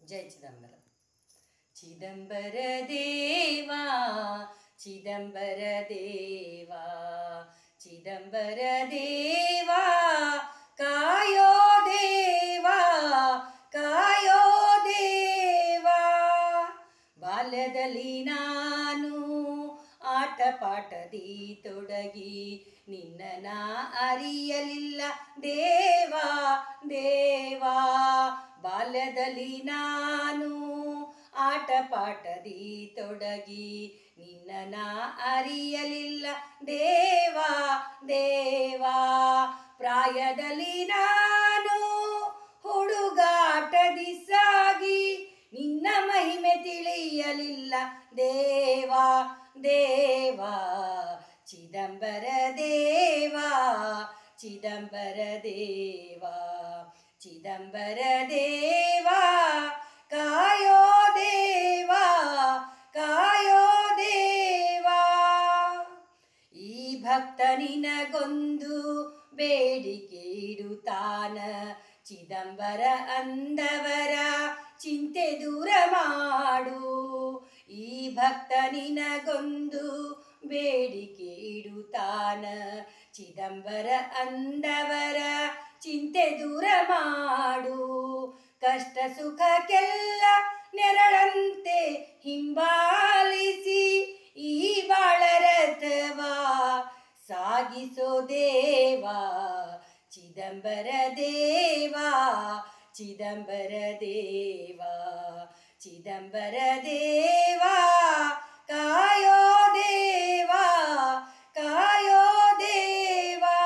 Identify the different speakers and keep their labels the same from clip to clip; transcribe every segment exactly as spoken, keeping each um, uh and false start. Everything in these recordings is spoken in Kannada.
Speaker 1: ಜೈ ಚಿದಂಬರ. ಚಿದಂಬರ ದೇವಾ ಚಿದಂಬರ ದೇವಾ ಚಿದಂಬರ ದೇವಾ ಕಾಯೋ ದೇವಾ ಕಾಯೋ ದೇವಾ. ಬಾಲ್ಯದಲ್ಲಿ ನಾನು ಆಟ ಪಾಠದಿ ತೊಡಗಿ ನಿನ್ನ ಅರಿಯಲಿಲ್ಲ ದೇವಾ ದೇವಾ. ಬಾಲ್ಯದಲ್ಲಿ ನಾನು ಆಟ ಪಾಠದಿ ತೊಡಗಿ ನಿನ್ನ ಅರಿಯಲಿಲ್ಲ ದೇವಾ ದೇವಾ. ಪ್ರಾಯದಲ್ಲಿ ನಾನು ಹುಡುಗಾಟದಿ ಸಾಗಿ ನಿನ್ನ ಮಹಿಮೆ ತಿಳಿಯಲಿಲ್ಲ ದೇವಾ ದೇವಾ. ಚಿದಂಬರ ದೇವಾ ಚಿದಂಬರ ದೇವಾ ಚಿದಂಬರ ದೇವಾ ಕಾಯೋ ದೇವಾ ಕಾಯೋ ದೇವಾ. ಈ ಭಕ್ತ ನಿನಗೊಂದು ಬೇಡಿಕೆ ಇಡುತ್ತಾನ, ಚಿದಂಬರ ಅಂದವರ ಚಿಂತೆ ದೂರ ಮಾಡು. ಈ ಭಕ್ತ ನಿನಗೊಂದು ಬೇಡಿಕೆ ಇಡುತ್ತಾನ, ಚಿದಂಬರ ಅಂದವರ ಚಿಂತೆ ದೂರ ಮಾಡು. ಕಷ್ಟ ಸುಖಕ್ಕೆಲ್ಲ ನೆರಳಂತೆ ಹಿಂಬಾಲಿಸಿ ಈ ಬಾಳರಥವಾ ಸಾಗಿಸೋ ದೇವಾ. ಚಿದಂಬರ ದೇವಾ ಚಿದಂಬರ ದೇವಾ ಚಿದಂಬರ ದೇವಾ ಕಾಯೋ ದೇವಾ ಕಾಯೋ ದೇವಾ.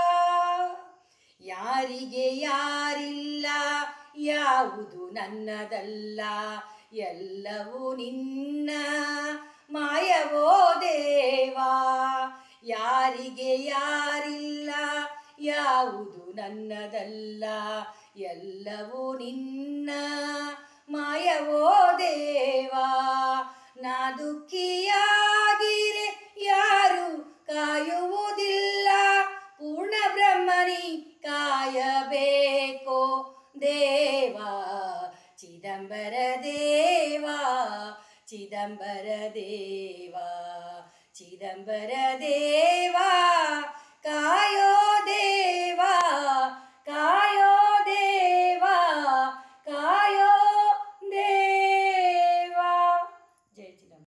Speaker 1: ಯಾರಿಗೆ ಯಾರಿಲ್ಲ, ಯಾವುದು ನನ್ನದಲ್ಲ, ಎಲ್ಲವೂ ನಿನ್ನ ಮಾಯವೋ ದೇವಾ. ಯಾರಿಗೆ ಯಾರಿಲ್ಲ, ಯಾವುದು ನನ್ನದಲ್ಲ, ಎಲ್ಲವೂ ನಿನ್ನ ಮಾಯವೋ ದೇವಾ. ನಾ ದುಃಖಿಯಾಗಿರೆ ಯಾರು ಕಾಯುವುದಿಲ್ಲ, ಪೂರ್ಣ ಬ್ರಹ್ಮನಿ ಕಾಯಬೇಕೋ ದೇವಾ. ಚಿದಂಬರ ದೇವಾ ಚಿದಂಬರ ದೇವಾ ಚಿದಂಬರ ದೇವಾ ಕಾಯೋ